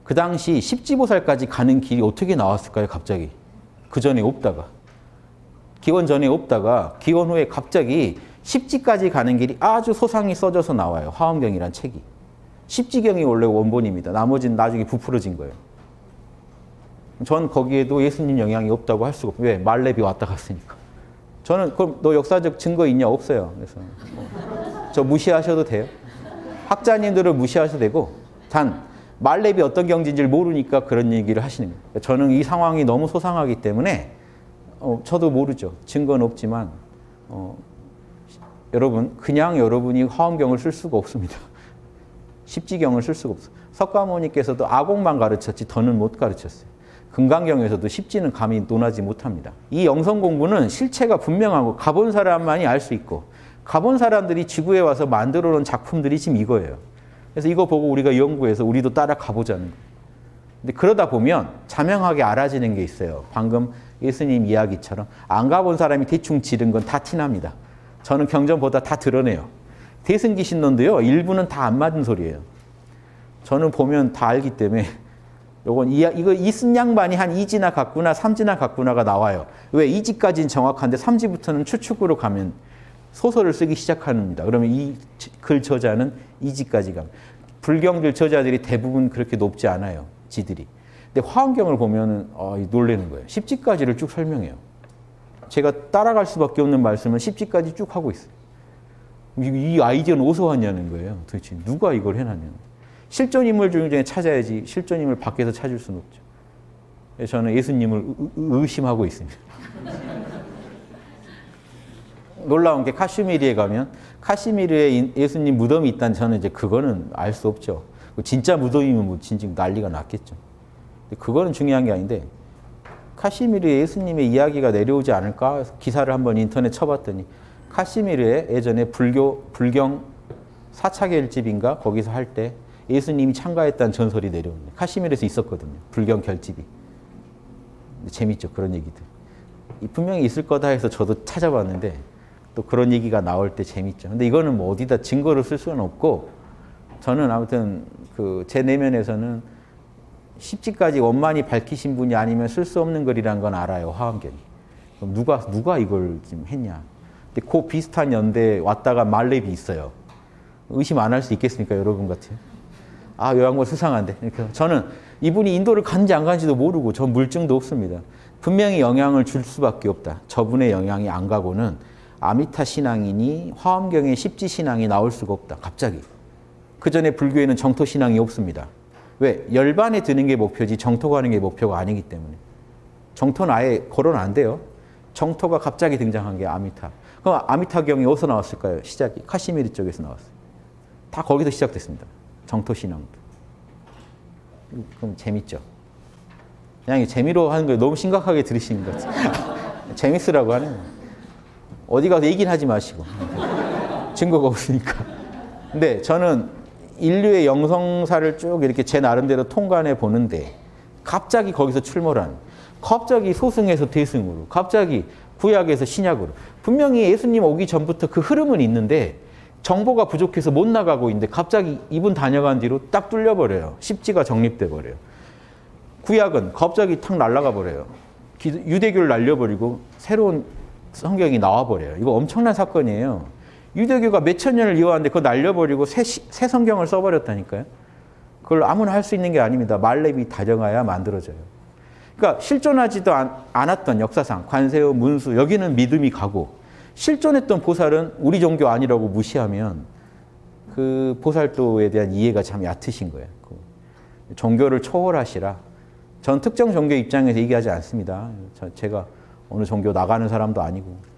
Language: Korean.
그 당시 십지보살까지 가는 길이 어떻게 나왔을까요, 갑자기? 그 전에 없다가. 기원 전에 없다가 기원 후에 갑자기 십지까지 가는 길이 아주 소상히 써져서 나와요. 화엄경이란 책이. 십지경이 원래 원본입니다. 나머지는 나중에 부풀어진 거예요. 전 거기에도 예수님 영향이 없다고 할 수가 없어요. 왜? 말레비 왔다 갔으니까. 저는 그럼 너 역사적 증거 있냐? 없어요. 그래서 저 무시하셔도 돼요. 학자님들을 무시하셔도 되고 단 말레비 어떤 경지인지를 모르니까 그런 얘기를 하시는 거예요. 저는 이 상황이 너무 소상하기 때문에 저도 모르죠. 증거는 없지만 여러분 그냥 여러분이 화엄경을 쓸 수가 없습니다. 십지경을 쓸 수가 없어요. 석가모니께서도 아곡만 가르쳤지 더는 못 가르쳤어요. 금강경에서도 십지는 감히 논하지 못합니다. 이 영성 공부는 실체가 분명하고 가본 사람만이 알 수 있고 가본 사람들이 지구에 와서 만들어 놓은 작품들이 지금 이거예요. 그래서 이거 보고 우리가 연구해서 우리도 따라 가보자는 거예요. 근데 그러다 보면 자명하게 알아지는 게 있어요. 방금 예수님 이야기처럼 안 가본 사람이 대충 지른 건 다 티납니다. 저는 경전보다 다 드러내요. 대승기신론도요. 일부는 다 안 맞은 소리예요. 저는 보면 다 알기 때문에 요건 이거 이쓴 양반이 한 2지나 갔구나 3지나 갔구나가 나와요. 왜? 2지까지는 정확한데 3지부터는 추측으로 가면 소설을 쓰기 시작합니다. 그러면 이 글 저자는 2지까지 갑니다. 불경들 저자들이 대부분 그렇게 높지 않아요. 지들이. 근데 화엄경을 보면은 놀라는 거예요. 10지까지를 쭉 설명해요. 제가 따라갈 수밖에 없는 말씀은 10지까지 쭉 하고 있어요. 이 아이디어는 어디서 왔냐는 거예요. 도대체 누가 이걸 해놨냐는 거예요. 실존 인물 중에 찾아야지 실존 인물 밖에서 찾을 수는 없죠. 그래서 저는 예수님을 의심하고 있습니다. 놀라운 게 카슈미르에 가면 카슈미르에 예수님 무덤이 있다는 저는 이제 그거는 알 수 없죠. 진짜 무덤이면 뭐 진짜 난리가 났겠죠. 근데 그거는 중요한 게 아닌데 카슈미르에 예수님의 이야기가 내려오지 않을까 기사를 한번 인터넷 쳐봤더니 카슈미르에 예전에 불경 4차 결집인가 거기서 할 때 예수님이 참가했다는 전설이 내려옵니다. 카슈미르에서 있었거든요. 불경 결집이. 재밌죠. 그런 얘기들. 분명히 있을 거다 해서 저도 찾아봤는데 또 그런 얘기가 나올 때 재밌죠. 근데 이거는 뭐 어디다 증거를 쓸 수는 없고 저는 아무튼 제 내면에서는 십지까지 원만히 밝히신 분이 아니면 쓸 수 없는 글이란 건 알아요. 화엄경이. 그럼 누가 이걸 지금 했냐. 근데 그 비슷한 연대에 왔다가 말렙이 있어요. 의심 안 할 수 있겠습니까? 여러분 같아요. 아, 요 양반 수상한데. 이렇게. 저는 이분이 인도를 갔는지 안 갔는지도 모르고 전 물증도 없습니다. 분명히 영향을 줄 수밖에 없다. 저분의 영향이 안 가고는 아미타 신앙이니 화엄경의 십지 신앙이 나올 수가 없다. 갑자기. 그 전에 불교에는 정토 신앙이 없습니다. 왜? 열반에 드는 게 목표지 정토 가는 게 목표가 아니기 때문에. 정토는 아예 거론 안 돼요. 정토가 갑자기 등장한 게 아미타. 그럼 아미타경이 어디서 나왔을까요? 시작이. 카시미르 쪽에서 나왔어요. 다 거기서 시작됐습니다. 정토 신앙도. 그럼 재밌죠. 그냥 재미로 하는 거 너무 심각하게 들으시는 것 같아요. 재밌으라고 하는 거예요. 어디 가서 얘기는 하지 마시고. 증거가 없으니까. 근데 저는 인류의 영성사를 쭉 이렇게 제 나름대로 통관해 보는데 갑자기 거기서 출몰한 갑자기 소승에서 대승으로 갑자기 구약에서 신약으로 분명히 예수님 오기 전부터 그 흐름은 있는데 정보가 부족해서 못 나가고 있는데 갑자기 이분 다녀간 뒤로 딱 뚫려버려요. 십지가 정립돼 버려요. 구약은 갑자기 탁 날아가 버려요. 유대교를 날려버리고 새로운 성경이 나와버려요. 이거 엄청난 사건이에요. 유대교가 몇천 년을 이어왔는데 그거 날려버리고 새 성경을 써버렸다니까요. 그걸 아무나 할 수 있는 게 아닙니다. 말렙이 다정하야 만들어져요. 그러니까 실존하지도 않았던 역사상 관세음, 문수 여기는 믿음이 가고 실존했던 보살은 우리 종교 아니라고 무시하면 그 보살도에 대한 이해가 참 얕으신 거예요. 종교를 초월하시라. 전 특정 종교 입장에서 얘기하지 않습니다. 제가 어느 종교 나가는 사람도 아니고